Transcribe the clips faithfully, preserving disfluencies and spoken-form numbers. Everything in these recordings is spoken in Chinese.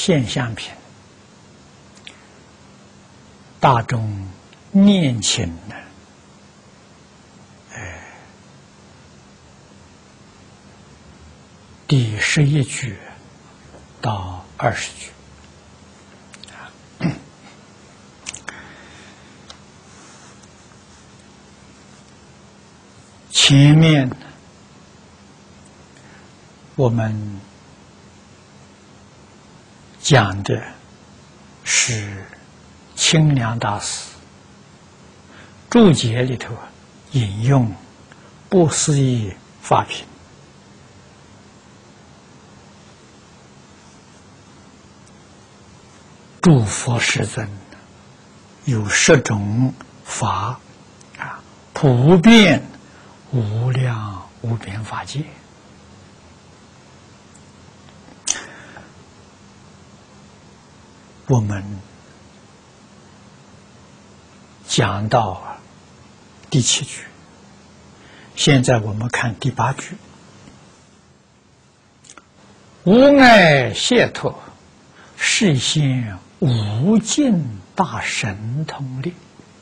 现象品，大众念经呢，哎，第十一句到二十句。前面我们讲的是清凉大师注解里头引用不思议法品，诸佛世尊有十种法啊，普遍无量无边法界。我们讲到第七句，现在我们看第八句。无碍解脱，示现无尽大神通力。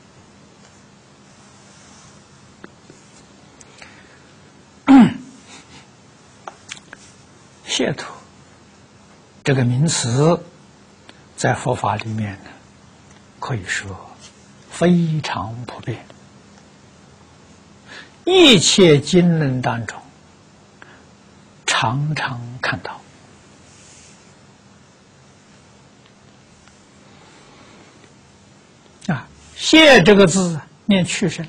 解脱这个名词在佛法里面呢，可以说非常普遍，一切经论当中常常看到。啊，解这个字念去声，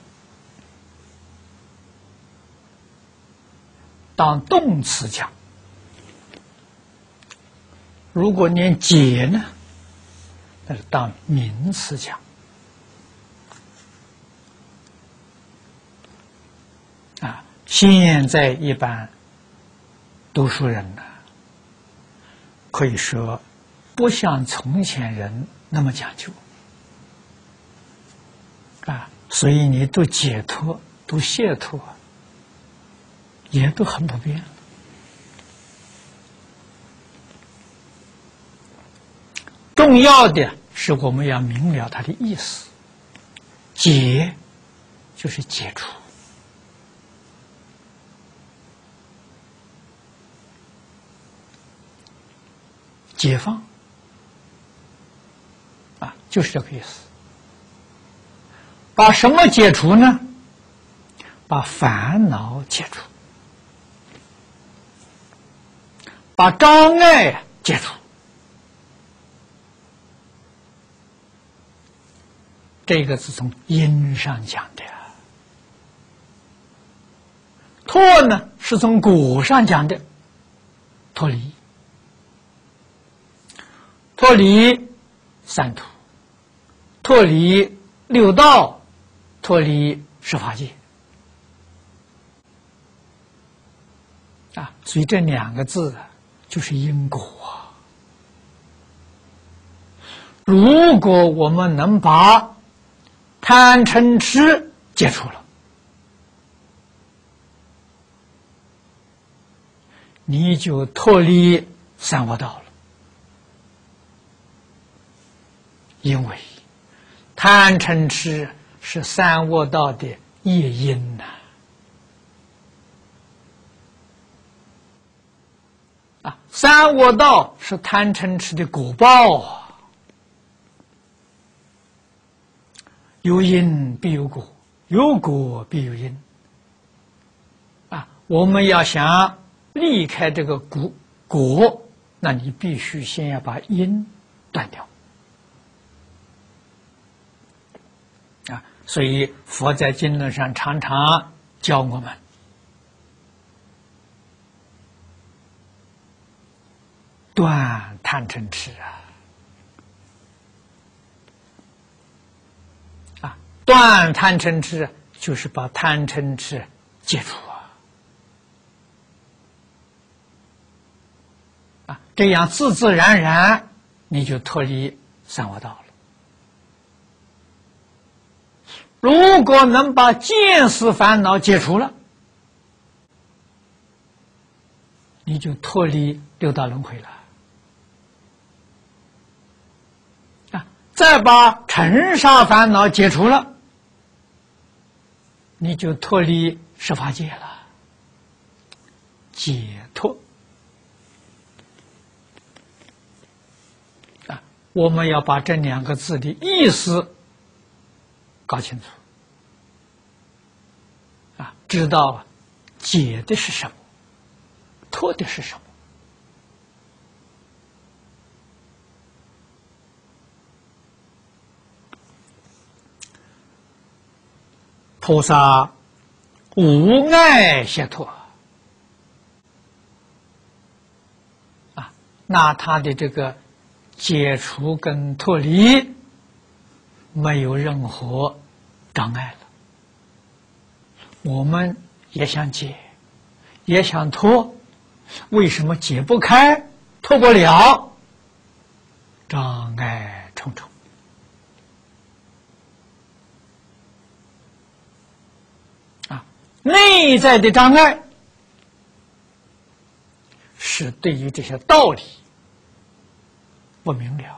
当动词讲。如果念解呢，那是当名词讲。啊，现在一般读书人呢，可以说不像从前人那么讲究啊，所以你读解脱、读解脱，也都很普遍。重要的是我们要明了它的意思，解就是解除，解放啊，就是这个意思。把什么解除呢？把烦恼解除，把障碍解除。这个是从因上讲的，脱呢是从果上讲的，脱离，脱离三途，脱离六道，脱离十法界啊，所以这两个字就是因果啊。如果我们能把贪嗔痴解除了，你就脱离三恶道了。因为贪嗔痴是三恶道的业因呐、啊，啊，三恶道是贪嗔痴的果报啊。有因必有果，有果必有因。啊，我们要想离开这个果果，那你必须先要把因断掉。啊，所以佛在经论上常常教我们断贪嗔痴啊。断贪嗔痴就是把贪嗔痴解除啊！啊，这样自自然然你就脱离三恶道了。如果能把见思烦恼解除了，你就脱离六道轮回了。 再把尘沙烦恼解除了，你就脱离十法界了，解脱。啊，我们要把这两个字的意思搞清楚，啊，知道解的是什么，脱的是什么。菩萨无碍解脱啊，那他的这个解除跟脱离没有任何障碍了。我们也想解，也想脱，为什么解不开、脱不了？障碍重重。内在的障碍是对于这些道理不明了，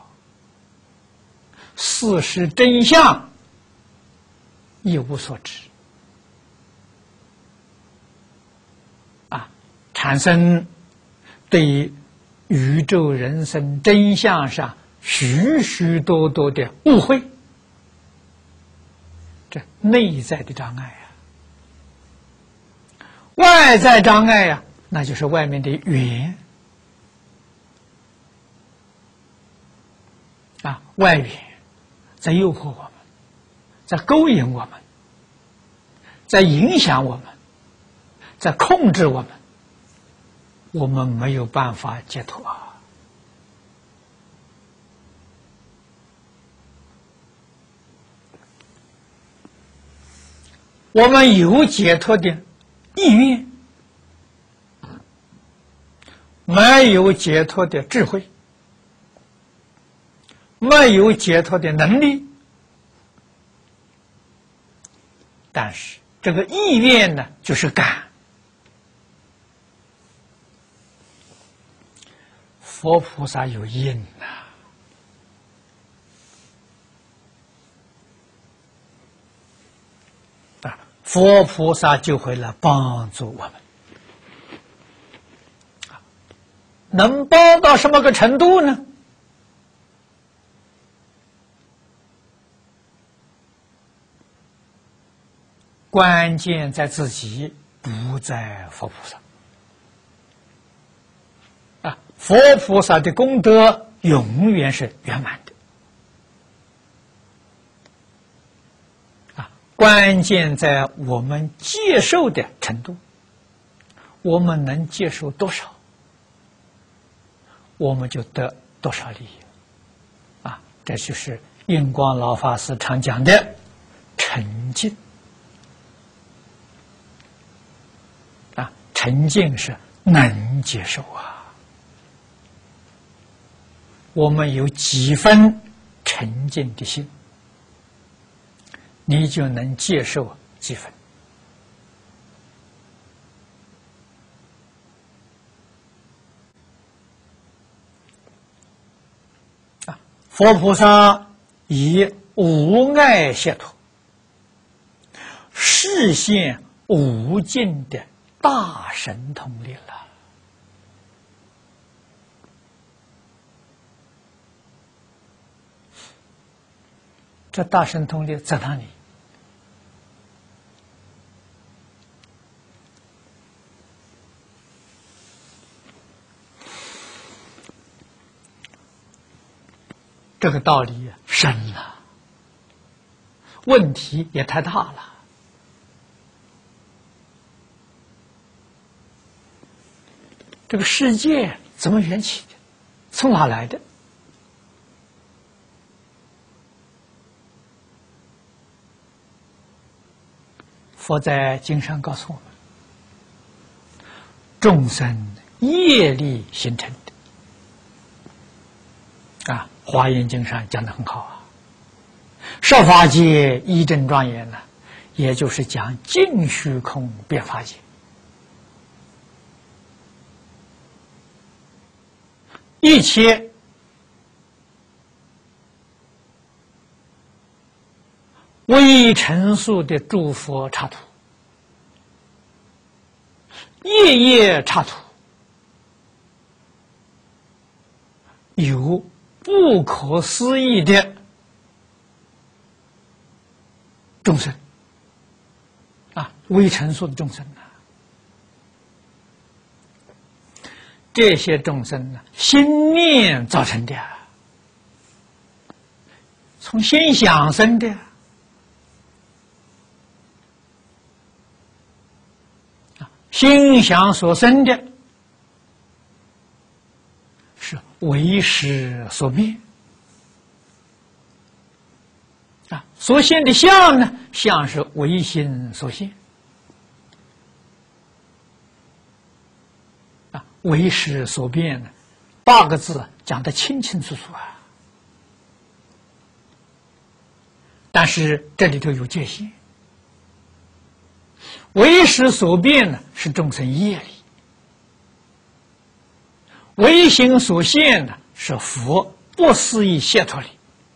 事实真相一无所知，啊，产生对于宇宙人生真相上许许多多的误会，这内在的障碍啊。外在障碍呀、啊，那就是外面的缘啊，外缘在诱惑我们，在勾引我们，在影响我们，在控制我们，我们没有办法解脱啊。我们有解脱的意愿，没有解脱的智慧，没有解脱的能力，但是这个意愿呢，就是感。佛菩萨有因呐、啊，佛菩萨就会来帮助我们。能帮到什么个程度呢？关键在自己，不在佛菩萨。啊，佛菩萨的功德永远是圆满的。啊，关键在我们接受的程度，我们能接受多少，我们就得多少利益。啊，这就是印光老法师常讲的沉静。啊，沉静是能接受啊。我们有几分沉静的心，你就能接受几分。啊，佛菩萨以无碍解脱，示现无尽的大神通力了。这大神通力在哪里？这个道理深了，问题也太大了。这个世界怎么缘起的？从哪来的？佛在经上告诉我们，众生业力形成的。啊，《华严经》上讲得很好啊，十法界一真庄严呢，也就是讲尽虚空遍法界。一切微尘数的诸佛刹土，夜夜刹土，有不可思议的众生啊，微尘数的众生啊，这些众生呢，心念造成的，从心想生的。心想所生的是为识所变啊，所现的相呢，相是唯心所现啊，为识所变呢，八个字讲得清清楚楚啊，但是这里头有界限。为识所变呢，是众生业力；唯心所现呢，是佛不思议解脱力。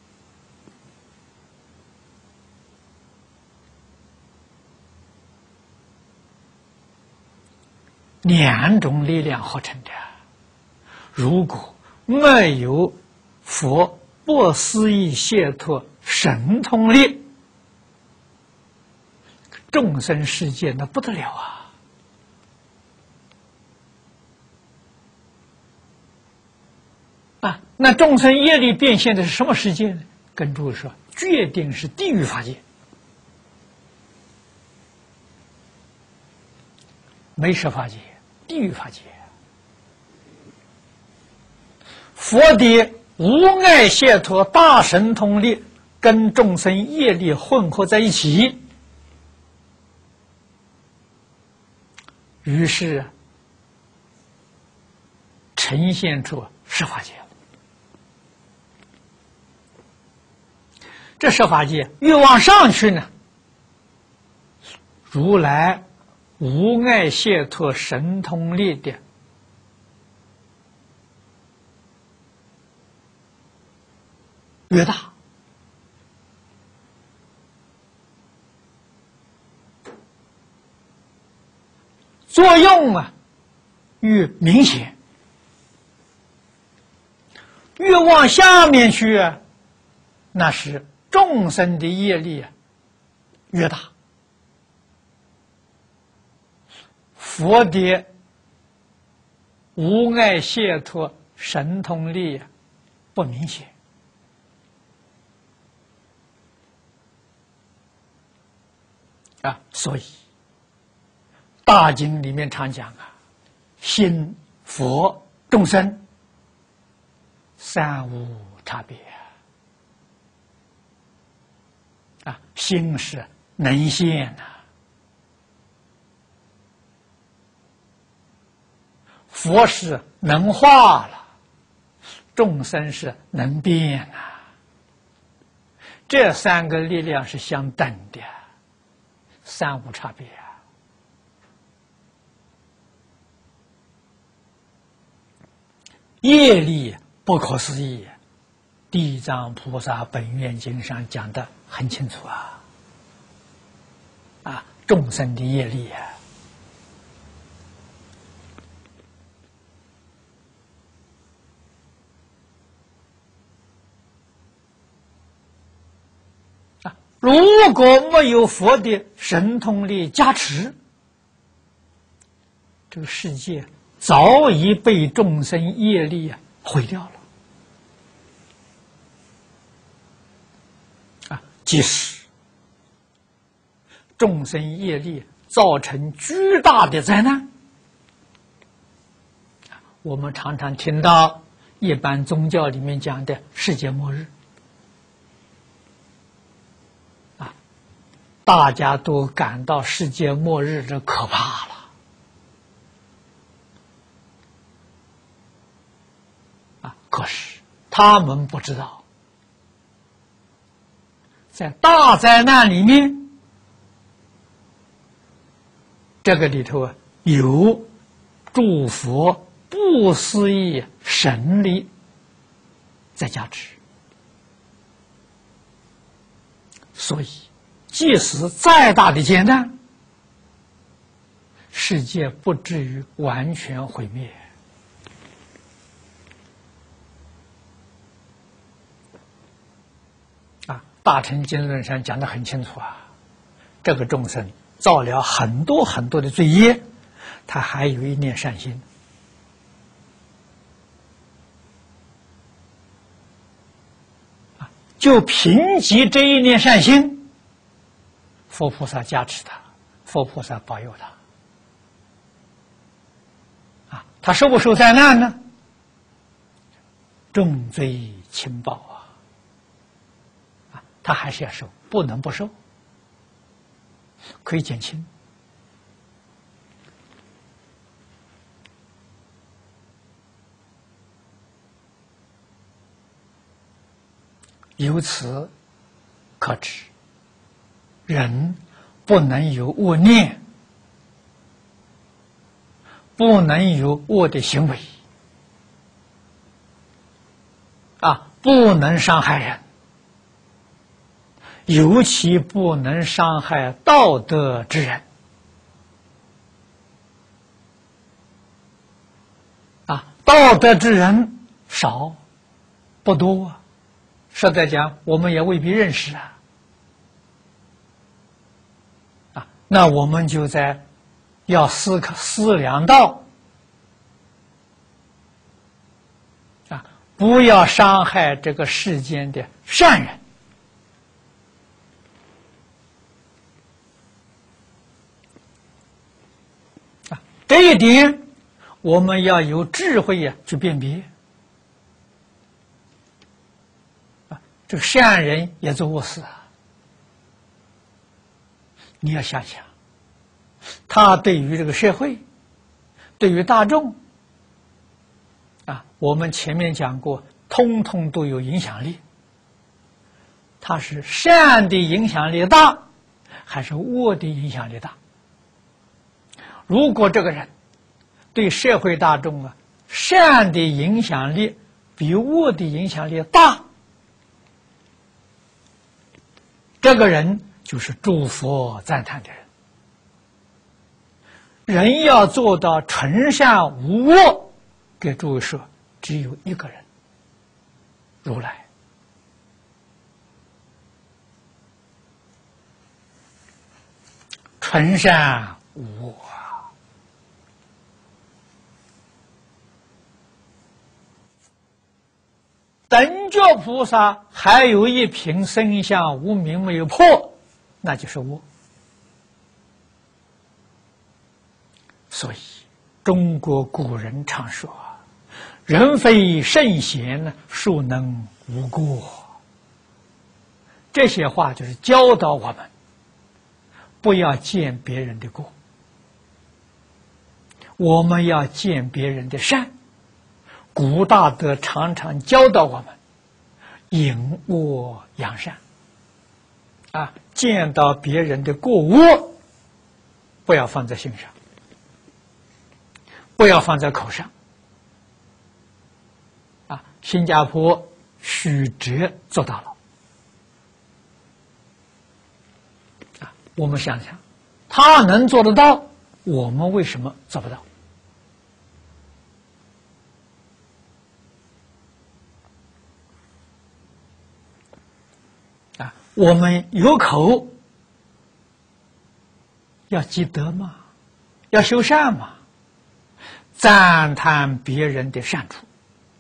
两种力量合成的。如果没有佛不思议解脱神通力，众生世界那不得了啊！啊，那众生业力变现的是什么世界呢？跟诸位说，决定是地狱法界，没设法界，地狱法界。佛的无碍解脱大神通力跟众生业力混合在一起。于是呈现出十法界。这十法界越往上去呢，如来无碍解脱神通力的越大，作用啊越明显，越往下面去啊，那是众生的业力啊越大，佛的无碍解脱神通力啊不明显。啊，所以大经里面常讲啊，心佛众生三无差别啊，心是能现呐、啊，佛是能化了，众生是能变呐、啊，这三个力量是相等的，三无差别啊。业力不可思议，地藏菩萨本愿经上讲的很清楚啊！啊，众生的业力啊，啊，如果没有佛的神通力加持，这个世界早已被众生业力啊毁掉了啊！即使众生业力造成巨大的灾难，我们常常听到一般宗教里面讲的世界末日啊，大家都感到世界末日的可怕了。可是他们不知道，在大灾难里面，这个里头啊有诸佛不思议神力在加持，所以即使再大的艰难，世界不至于完全毁灭。啊，《大乘经论》上讲得很清楚啊，这个众生造了很多很多的罪业，他还有一念善心。就凭借这一念善心，佛菩萨加持他，佛菩萨保佑他。啊，他受不受灾难呢？重罪轻报啊！啊，他还是要受，不能不受，可以减轻。由此可知，人不能有恶念，不能有恶的行为，啊，不能伤害人，尤其不能伤害道德之人。啊，道德之人少不多啊。实在讲，我们也未必认识啊，啊，那我们就在要思考思量到，啊，不要伤害这个世间的善人，啊，这一点我们要有智慧呀，去辨别。这个善人也做恶事啊！你要想想，他对于这个社会，对于大众，啊，我们前面讲过，通通都有影响力。他是善的影响力大，还是恶的影响力大？如果这个人对社会大众啊，善的影响力比恶的影响力大，这个人就是诸佛赞叹的人。人要做到纯善无恶，给诸位说，只有一个人，如来。纯善无恶啊！等觉菩萨还有一品生相无明没有破，那就是恶。所以中国古人常说：“人非圣贤，孰能无过？”这些话就是教导我们，不要见别人的过，我们要见别人的善。古大德常常教导我们隐恶扬善，啊，见到别人的过恶，不要放在心上，不要放在口上。啊，新加坡许哲做到了。啊，我们想想，他能做得到，我们为什么做不到？啊，我们有口要积德嘛，要修善嘛，赞叹别人的善处，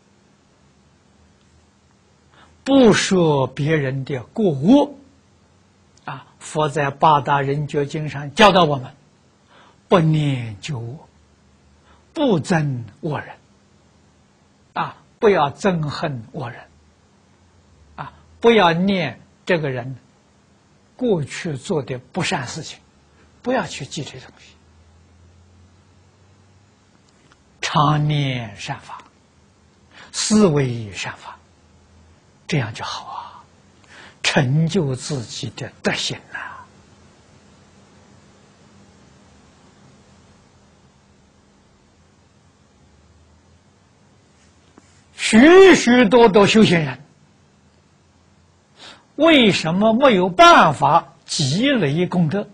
不说别人的过恶。啊，佛在八大人觉经上教导我们，不念旧恶，不憎恶人。啊，不要憎恨恶人。啊，不要念这个人过去做的不善事情，不要去记这些东西，常念善法，思维善法，这样就好啊，成就自己的德行呐、啊。许许多多修行人，为什么没有办法积累功德。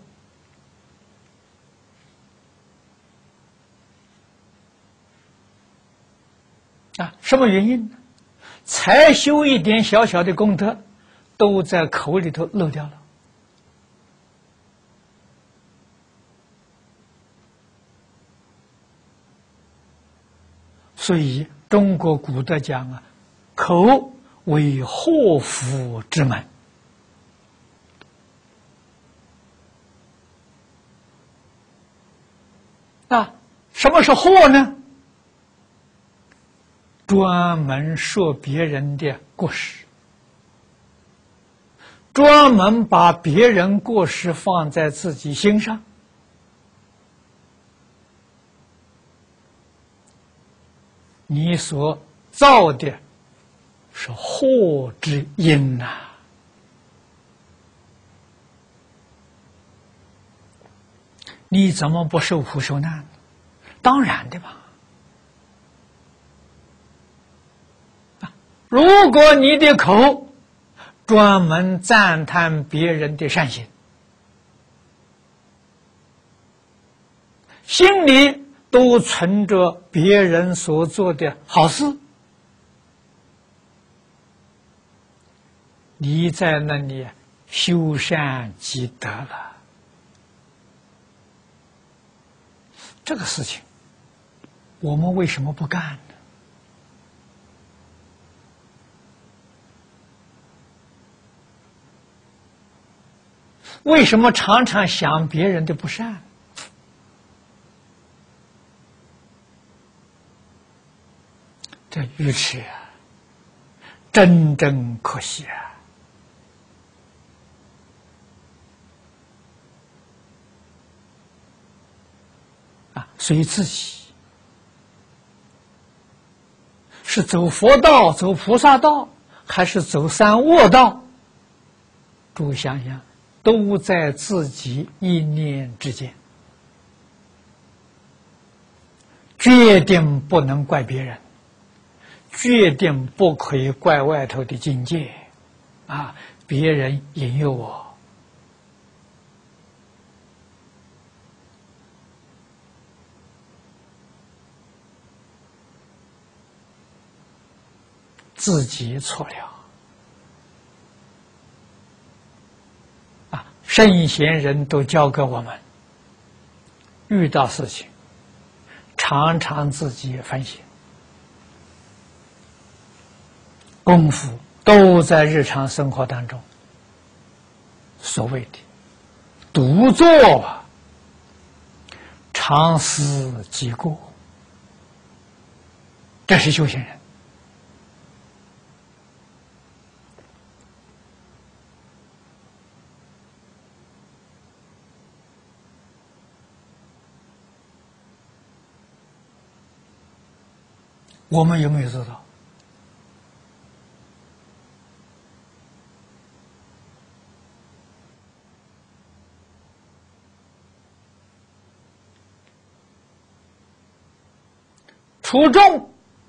啊，什么原因呢？才修一点小小的功德，都在口里头漏掉了。所以中国古德讲啊，口为祸福之门。啊，什么是祸呢？专门说别人的过失，专门把别人过失放在自己心上，你所造的是祸之因呐、啊！你怎么不受苦受难？当然的吧。如果你的口专门赞叹别人的善行，心里都存着别人所做的好事，你在那里修善积德了。这个事情我们为什么不干呢？为什么常常想别人的不善？这愚痴啊，真真可惜啊！啊，所以自己是走佛道、走菩萨道，还是走三恶道？诸位想想。都在自己一念之间，决定不能怪别人，决定不可以怪外头的境界，啊，别人引诱我，自己错了。圣贤人都教给我们，遇到事情常常自己反省，功夫都在日常生活当中。所谓的独坐常思己过，这是修行人。我们有没有做到？初众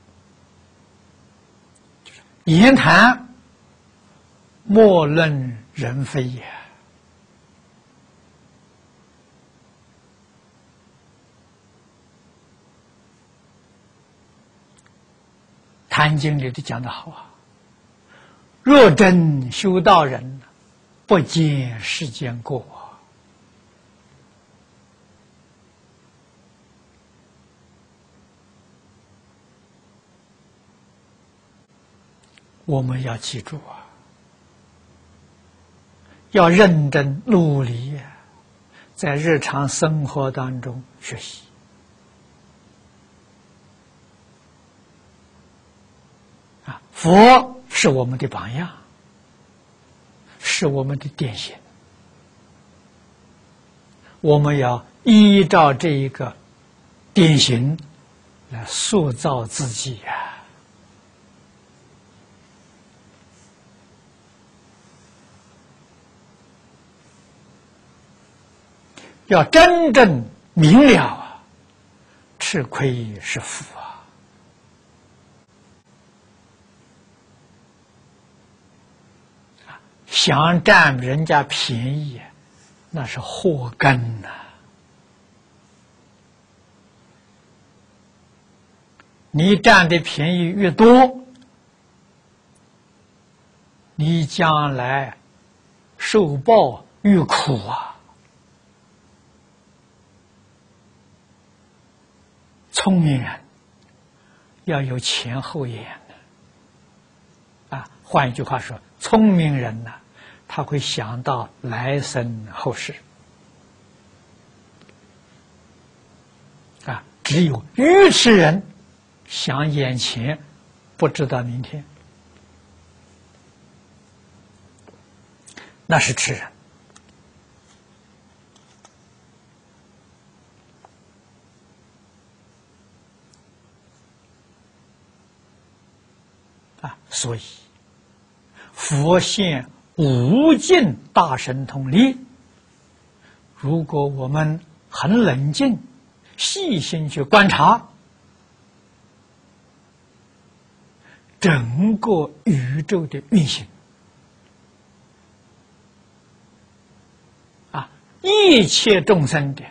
言谈，莫论人非也。《坛经》里头讲得好啊，若真修道人，不见世间过。我们要记住啊，要认真努力，在日常生活当中学习。啊，佛是我们的榜样，是我们的典型，我们要依照这一个典型来塑造自己呀、啊。要真正明了啊，吃亏是福啊！想占人家便宜， 那是祸根呐、啊！你占的便宜越多，你将来受报越苦啊！聪明人要有前后眼的啊！换一句话说，聪明人呢、啊，他会想到来生后世啊！只有愚痴人想眼前，不知道明天，那是痴人。啊，所以佛现无尽大神通力。如果我们很冷静、细心去观察，整个宇宙的运行，啊，一切众生的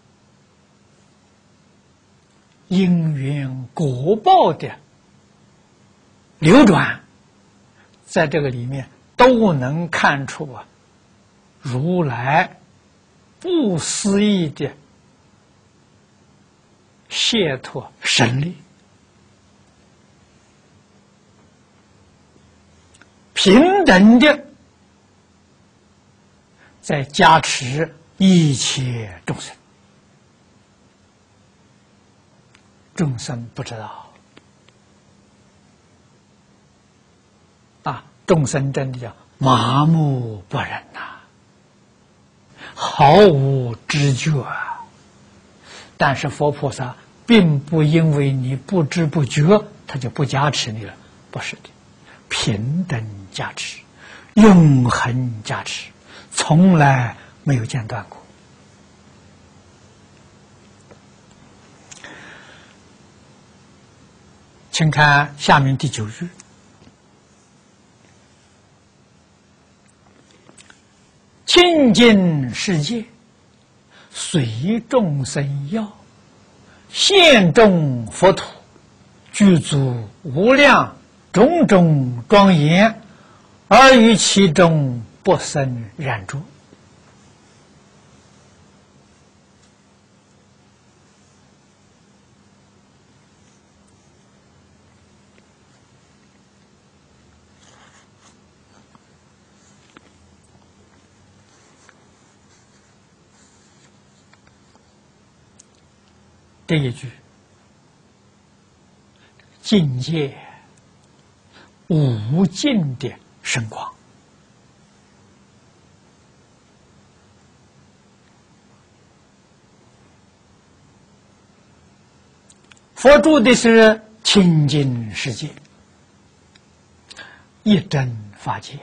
因缘果报的流转，在这个里面都能看出啊，如来不思议的解脱神力，平等的在加持一切众生。众生不知道啊，众生真的叫麻木不仁呐、啊，毫无知觉啊。但是佛菩萨并不因为你不知不觉，他就不加持你了，不是的，平等加持，永恒加持，从来没有间断过。请看下面第九句：清净世界，随众生要，现众佛土，具足无量种种庄严，而于其中不生染着。这一句境界无尽的深广，佛住的是清净世界，一真法界。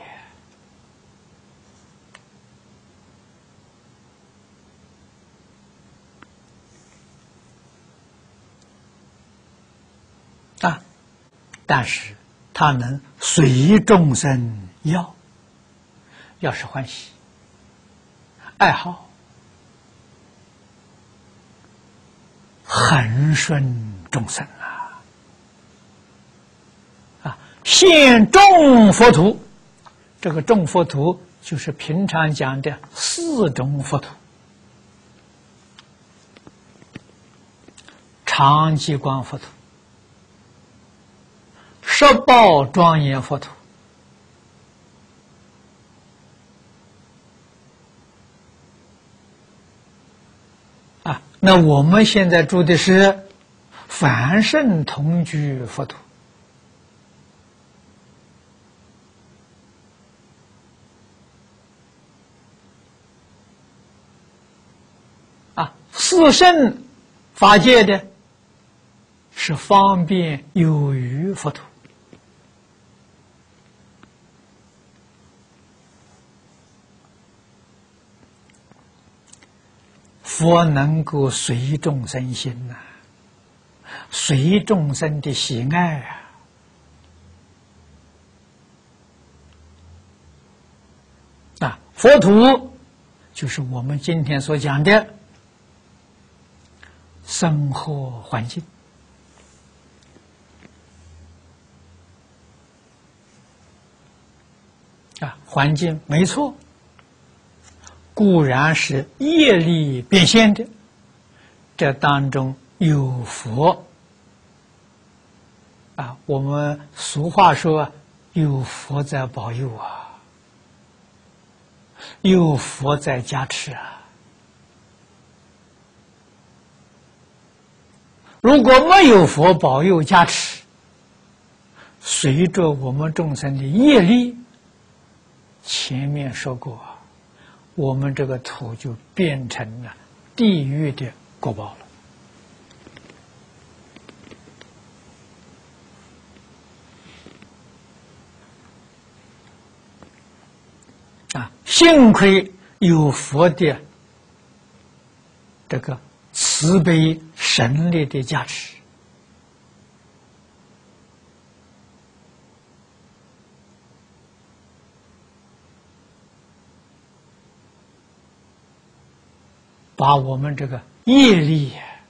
啊，但是他能随众生要，要是欢喜、爱好，恒顺众生啊！啊，现众佛土，这个众佛土就是平常讲的四种佛土：常寂光佛土、十报庄严佛土、啊，那我们现在住的是凡圣同居佛土。啊，四圣法界的是方便有余佛土。佛能够随众生心呐、啊，随众生的喜爱啊！啊，佛土就是我们今天所讲的生活环境。啊，环境没错，固然是业力变现的，这当中有佛啊，我们俗话说有佛在保佑啊，有佛在加持啊。如果没有佛保佑加持，随着我们众生的业力，前面说过，我们这个土就变成了地狱的果报了。啊，幸亏有佛的这个慈悲神力的加持，把我们这个业力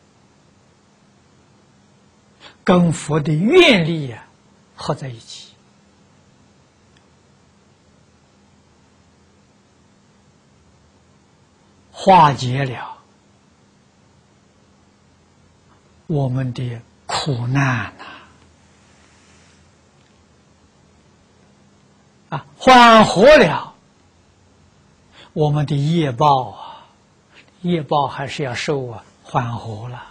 跟佛的愿力呀合在一起，化解了我们的苦难呐、啊，啊，缓和了我们的业报啊。业报还是要受啊，缓和了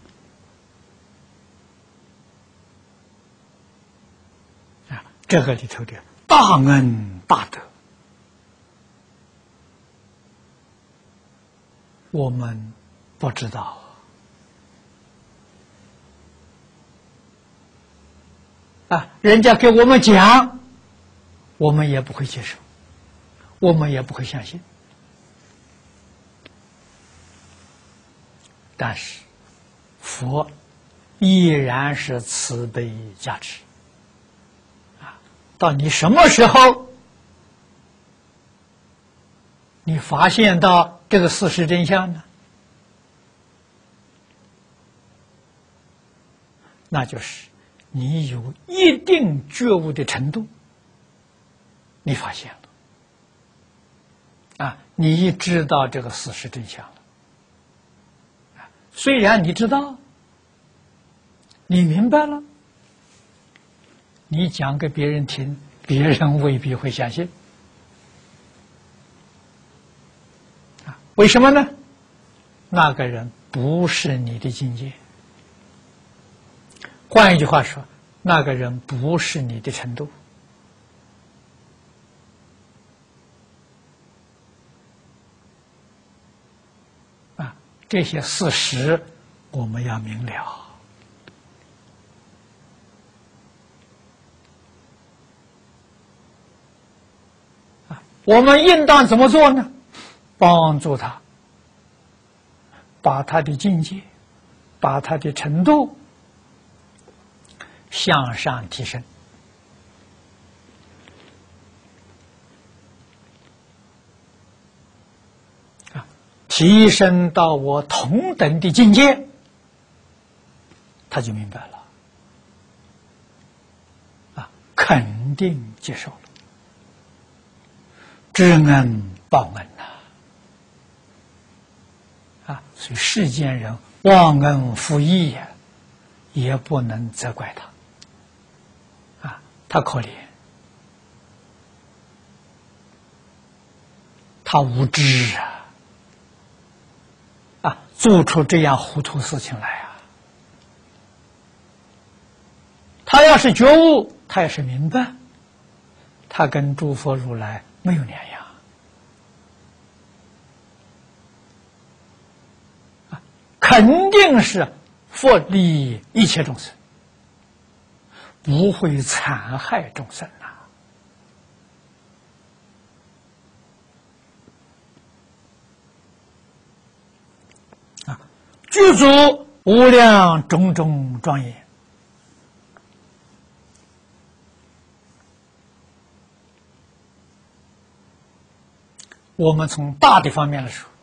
啊！这个里头的大恩大德，我们不知道啊，人家给我们讲，我们也不会接受，我们也不会相信。但是，佛依然是慈悲加持啊！到你什么时候，你发现到这个事实真相呢？那就是你有一定觉悟的程度，你发现了啊！你一知道这个事实真相了。虽然你知道，你明白了，你讲给别人听，别人未必会相信。啊，为什么呢？那个人不是你的境界。换一句话说，那个人不是你的程度。这些事实我们要明了啊！我们应当怎么做呢？帮助他，把他的境界，把他的程度向上提升啊，提升到我同等的境界，他就明白了啊，肯定接受了，知恩报恩呐啊！所以世间人忘恩负义呀，也不能责怪他啊，他可怜，他无知啊啊，做出这样糊涂事情来啊！他要是觉悟，他要是明白，他跟诸佛如来没有两样啊，肯定是佛利一切众生，不会残害众生呐。啊，具足无量种种庄严。 我们从大的方面来说，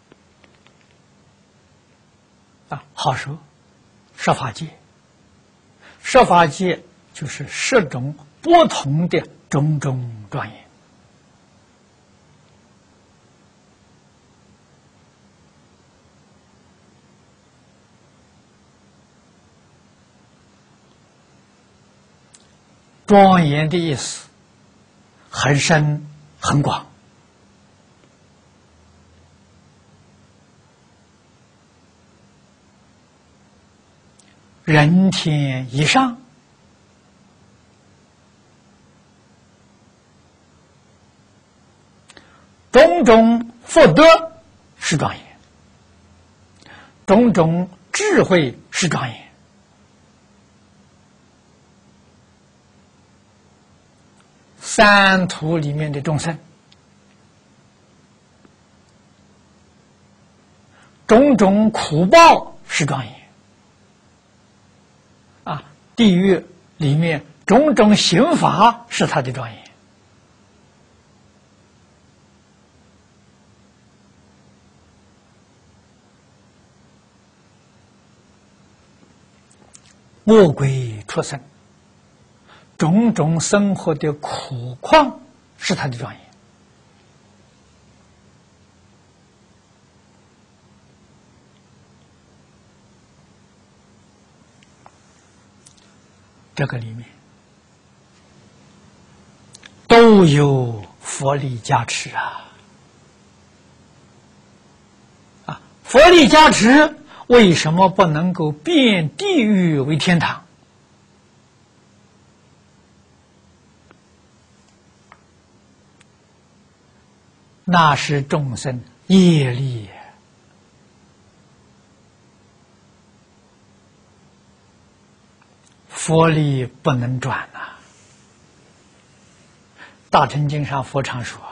啊，好说，十法界，十法界就是十种不同的种种庄严。庄严的意思很深很广，人天以上，种种福德是庄严，种种智慧是庄严。三途里面的众生，种种苦报是庄严啊！地狱里面种种刑罚是他的庄严。魔鬼畜生，种种生活的苦况是他的庄严。这个里面都有佛力加持啊！啊，佛力加持，为什么不能够变地狱为天堂？那是众生业力，佛力不能转呐、啊。大乘经上佛常说，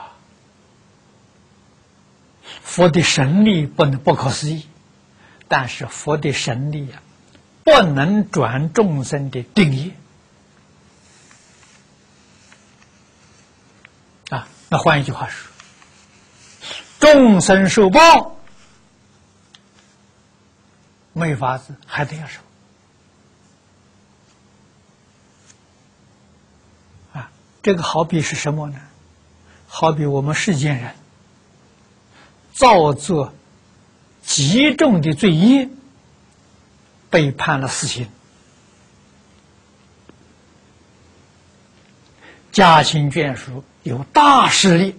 佛的神力不能不可思议，但是佛的神力啊，不能转众生的定业啊。那换一句话说，众生受报，没法子，还得要受啊。这个好比是什么呢？好比我们世间人造作极重的罪业，被判了死刑，家亲眷属有大势力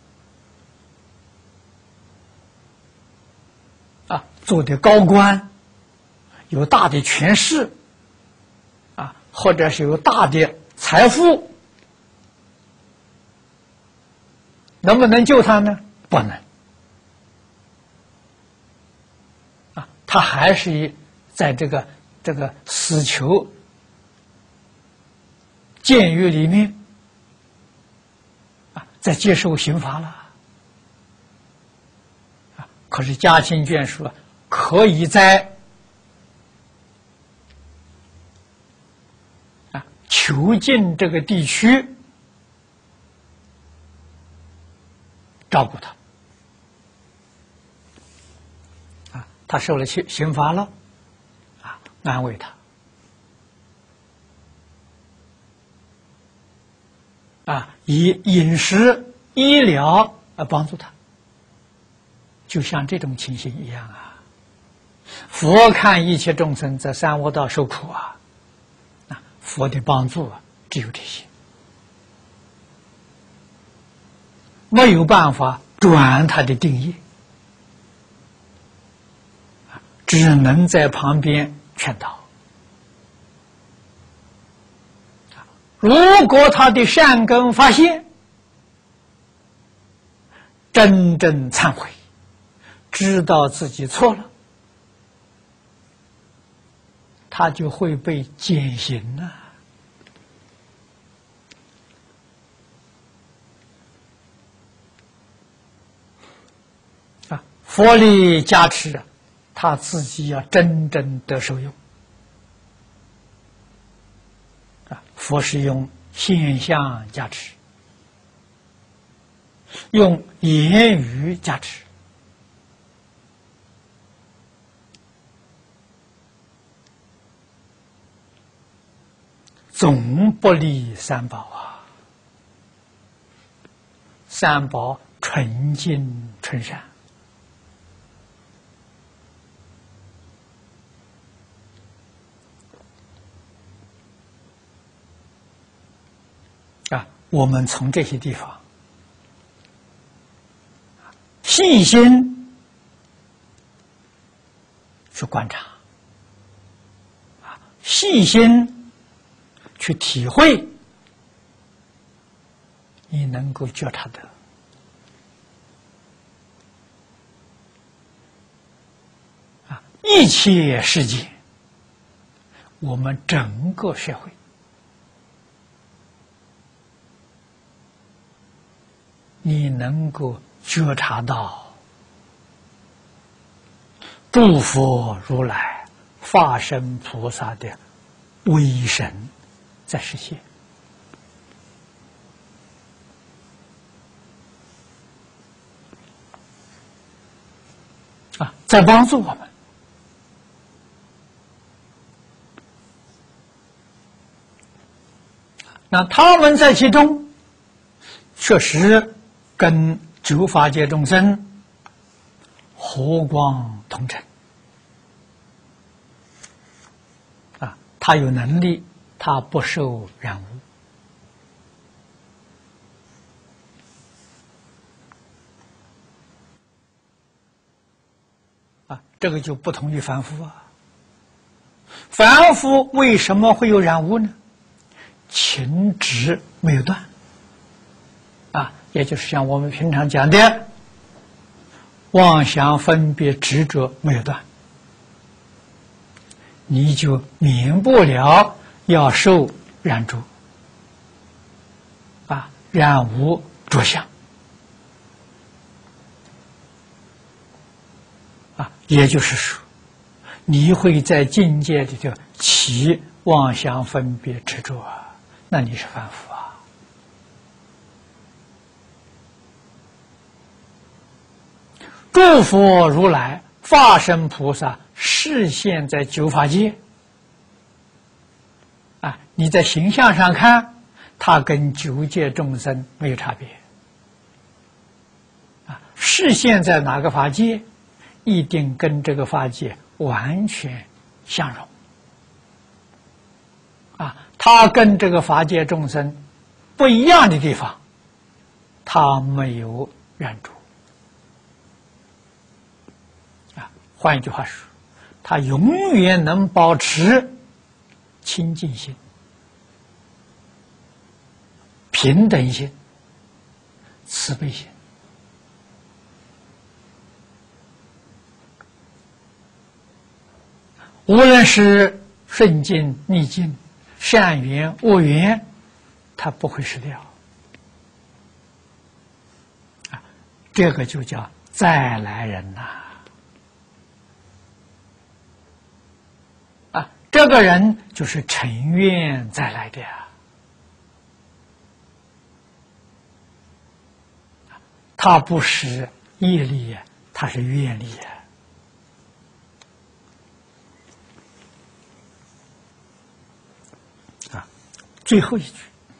啊，做的高官，有大的权势啊，或者是有大的财富，能不能救他呢？不能啊，他还是在这个这个死囚监狱里面啊，在接受刑罚了啊。可是家亲眷属可以在啊囚禁这个地区照顾他啊，他受了刑刑罚了啊，安慰他啊，以饮食、医疗来帮助他，就像这种情形一样啊。佛看一切众生在三恶道受苦啊，啊，佛的帮助啊，只有这些。没有办法转他的定义，只能在旁边劝导。如果他的善根发现，真正忏悔，知道自己错了，他就会被减刑了。佛力加持，他自己要真正得受用啊！佛是用现象加持， 用言语加持，总不离三宝啊！三宝纯净纯善。啊，我们从这些地方细心去观察，啊，细心去体会，你能够觉察得啊，一切世界，我们整个社会。你能够觉察到诸佛如来、法身菩萨的威神在实现啊，在帮助我们。那他们在其中确实跟九法界众生和光同尘啊，他有能力，他不受染污啊，这个就不同于凡夫啊。凡夫为什么会有染污呢？情执没有断啊。也就是像我们平常讲的，妄想分别执着没有断，你就免不了要受染著啊，染污着相啊，也就是说，你会在境界里头起妄想分别执着啊，那你是凡夫啊。诸佛如来、法身菩萨示现在九法界啊，你在形象上看，它跟九界众生没有差别啊。示现在哪个法界，一定跟这个法界完全相融啊。它跟这个法界众生不一样的地方，它没有染著。换一句话说，他永远能保持清净心、平等心、慈悲心。无论是顺境、逆境、善缘、恶缘，他不会失掉。啊，这个就叫再来人呐、啊。这个人就是成愿再来的呀，他不是业力呀，他是愿力呀。啊，最后一句，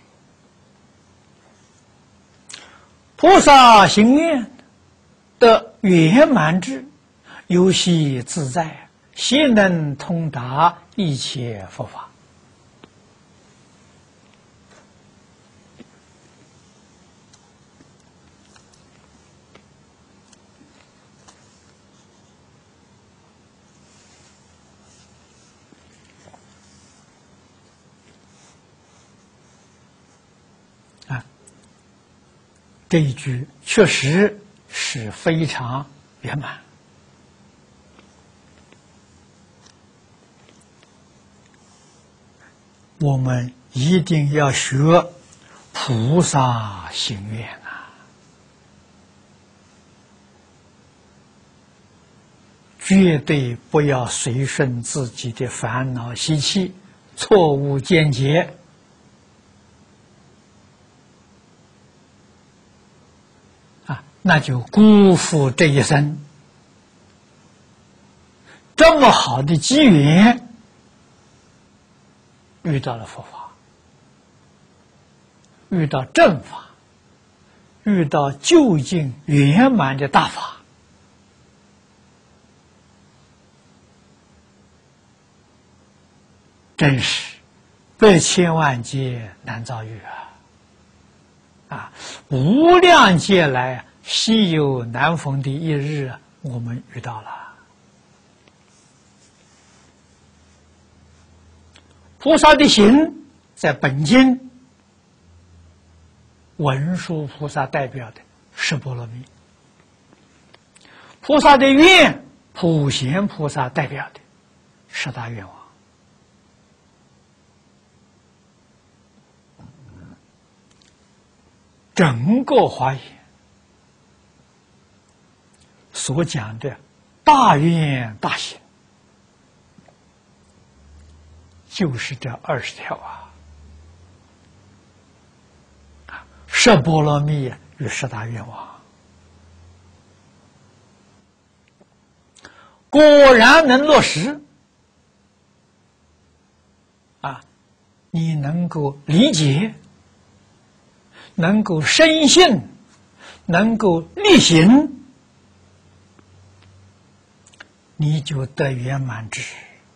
菩萨行愿的圆满智，游戏自在，悉能通达一切佛法。啊，这一句确实是非常圆满。我们一定要学菩萨行愿啊，绝对不要随顺自己的烦恼习气、错误见解啊， 那就辜负这一生。这么好的机缘，遇到了佛法，遇到正法，遇到究竟圆满的大法，真是百千万劫难遭遇啊！啊，无量劫来稀有难逢的一日，我们遇到了。菩萨的行，在本经文殊菩萨代表的十波罗蜜，菩萨的愿，普贤菩萨代表的十大愿望。整个华严所讲的大愿大行，就是这二十条啊，十波罗蜜与十大愿望，果然能落实啊！你能够理解，能够深信，能够力行，你就得圆满智。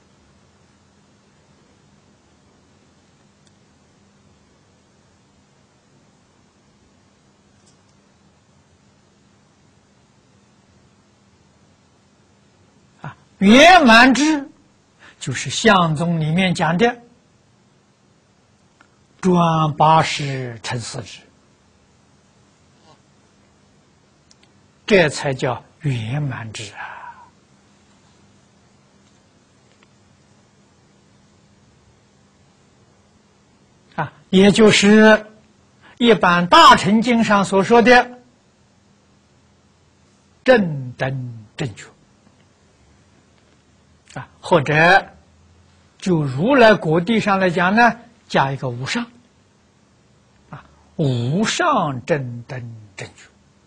啊，圆满智就是相宗里面讲的转八识成四智。这才叫圆满智啊！啊，也就是一般大乘经上所说的正等正觉啊，或者就如来果地上来讲呢，加一个无上啊，无上正等正觉。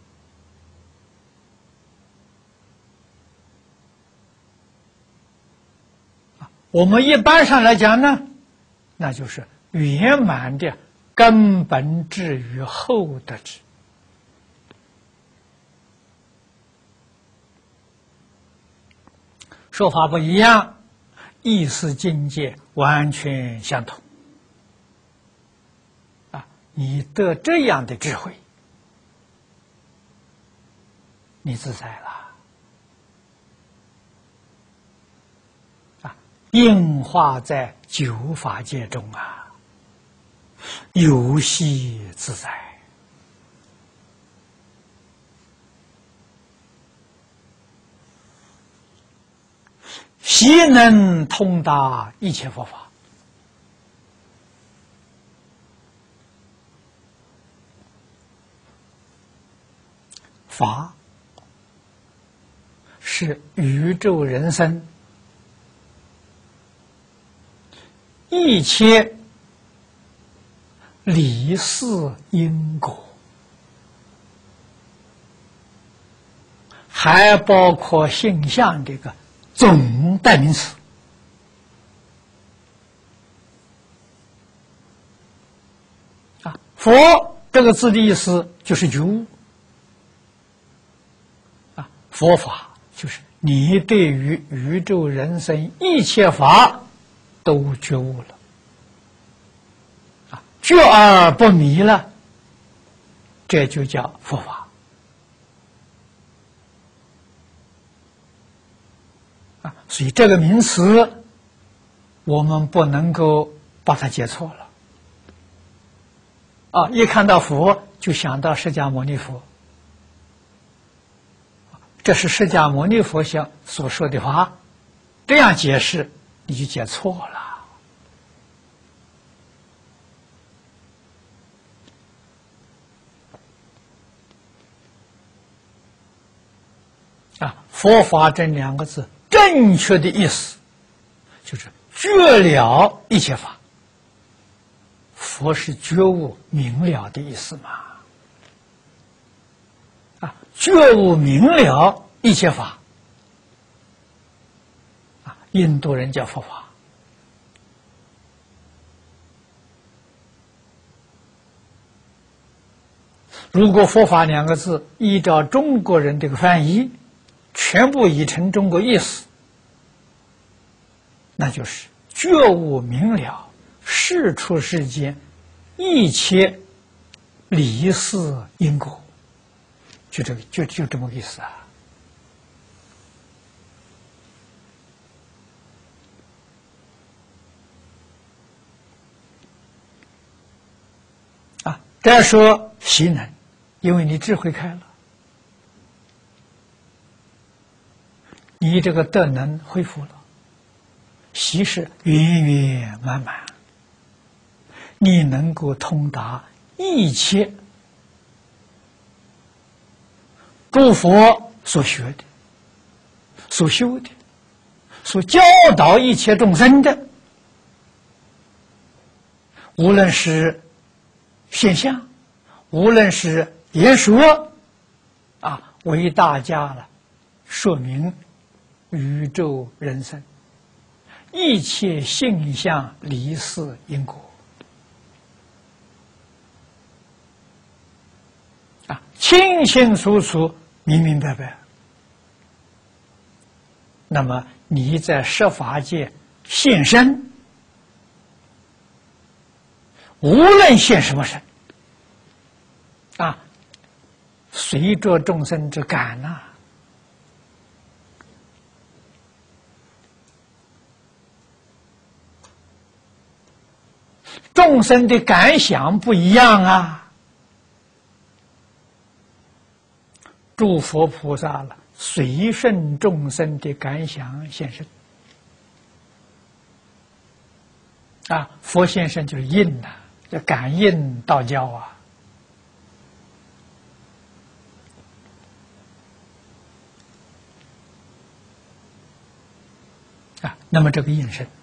我们一般上来讲呢，那就是圆满的根本智与后得智。说法不一样，意思境界完全相同。啊，你得这样的智慧，你自在了。应化在九法界中啊，游戏自在，悉能通达一切佛法。法是宇宙人生一切理事因果，还包括性相这个总代名词。啊，佛这个字的意思就是觉悟。啊，佛法就是你对于宇宙人生一切法都觉悟了，啊，觉而不迷了，这就叫佛法。啊，所以这个名词，我们不能够把它解错了。啊，一看到佛就想到释迦牟尼佛，这是释迦牟尼佛想所说的话，这样解释你就解错了。啊，佛法这两个字正确的意思就是觉了一切法。佛是觉悟明了的意思嘛。 啊，觉悟明了一切法，啊，印度人叫佛法。如果佛法两个字依照中国人这个翻译，全部译成中国意思，那就是觉悟明了世出世间一切理事因果，就这个就就这么个意思啊！啊，再说习能，因为你智慧开了，你这个德能恢复了，习是圆圆满满，你能够通达一切诸佛所学的、所修的、所教导一切众生的，无论是现象，无论是言说，啊，为大家了说明宇宙人生一切性相离事因果。啊，清清楚楚、明明白白。那么你在十法界现身，无论现什么身，啊，随着众生之感呐、啊，众生的感想不一样啊。诸佛菩萨了，随顺众生的感想现身。啊，佛现身就是应呐、啊，叫感应道教啊。啊，那么这个应身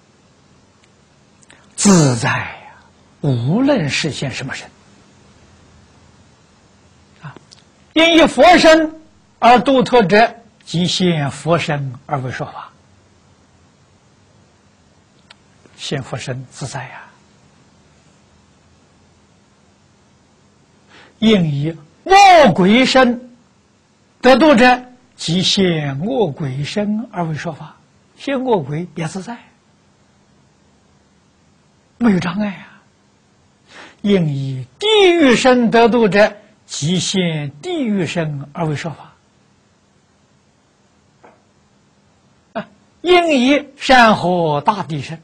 自在呀、啊，无论实现什么身。因以佛身而度脱者，即现佛身而为说法。现佛身自在呀、啊。应以恶鬼身得度者，即现恶鬼身而为说法。现恶鬼也自在，没有障碍啊。应以地狱身得度者，即现地狱身而为说法。啊，应以山河大地身，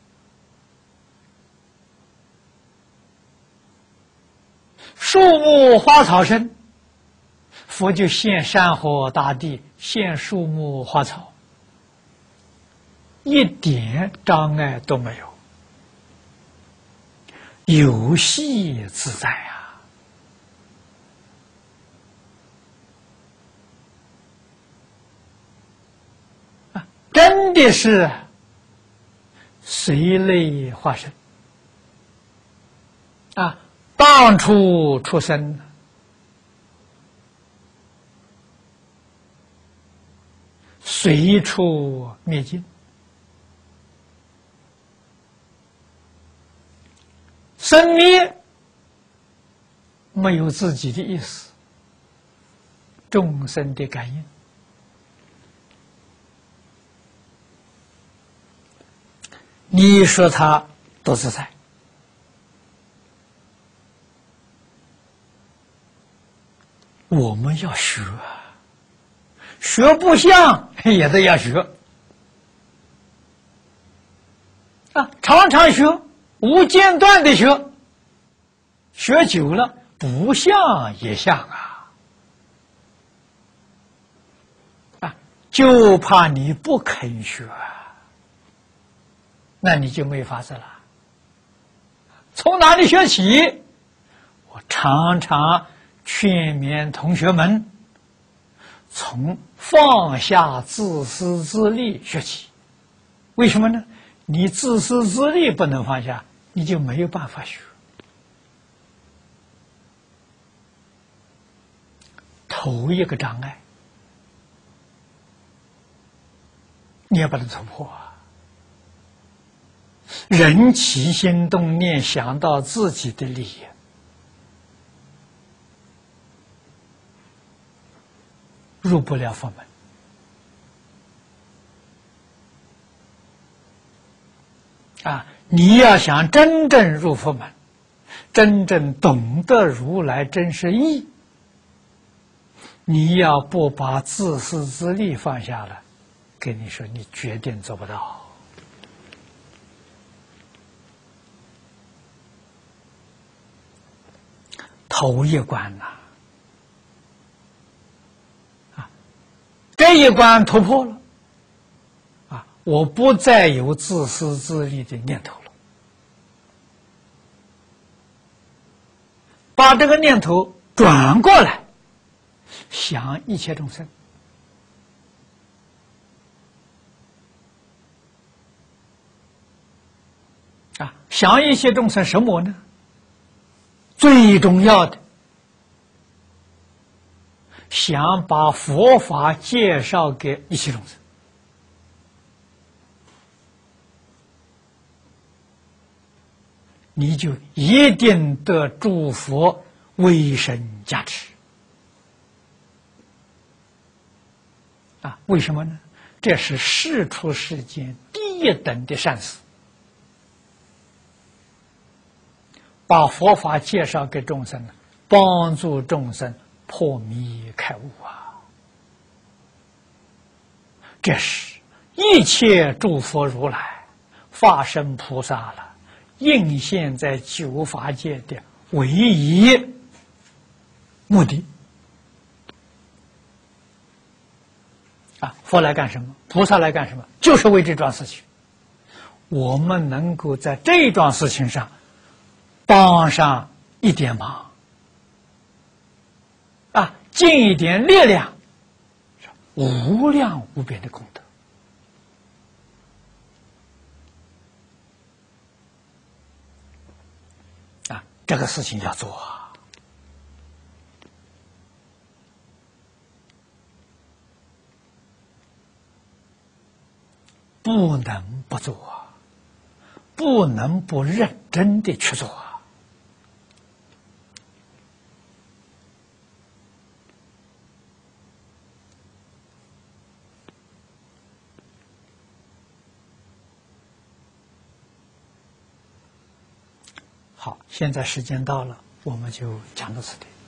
树木花草身，佛就现山河大地，现树木花草，一点障碍都没有，游戏自在啊。真的是随类化身啊，当初出生，随处灭尽，生灭没有自己的意思，众生的感应。你说他多自在，我们要学，学不像也得要学啊，常常学，无间断的学，学久了不像也像啊，啊，就怕你不肯学。那你就没法子了。从哪里学起？我常常劝勉同学们，从放下自私自利学起。为什么呢？你自私自利不能放下，你就没有办法学。 头一个障碍，你要把它突破啊！人起心动念，想到自己的利益，入不了佛门。啊，你要想真正入佛门，真正懂得如来真实义，你要不把自私自利放下了，跟你说，你决定做不到。头一关呐、啊，啊，这一关突破了，啊，我不再有自私自利的念头了，把这个念头转过来，想一切众生。啊，想一切众生什么呢？最重要的，想把佛法介绍给一切众生。你就一定得诸佛威神加持。啊，为什么呢？这是世出世间第一等的善事。把佛法介绍给众生，帮助众生破迷开悟啊！这是一切诸佛如来化身菩萨了，应现在九法界的唯一目的啊！佛来干什么？菩萨来干什么？就是为这桩事情。我们能够在这桩事情上帮上一点忙，啊，尽一点力量，无量无边的功德。啊，这个事情要做啊，不能不做啊，不能不认真的去做啊。好，现在时间到了，我们就讲到此地。